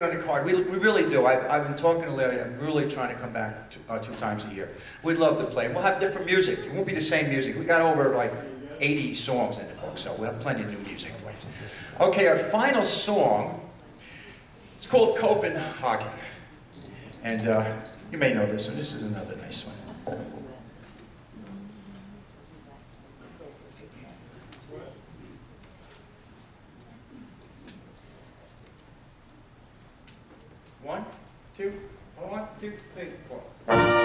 on the card. We really do. I've been talking to Larry. I'm really trying to come back 2 times a year. We'd love to play. We'll have different music. It won't be the same music. We got over like 80 songs in the book, so we'll have plenty of new music for you. Okay, our final song, it's called Copenhagen. And you may know this one. This is another nice one. One, two, 3, 4.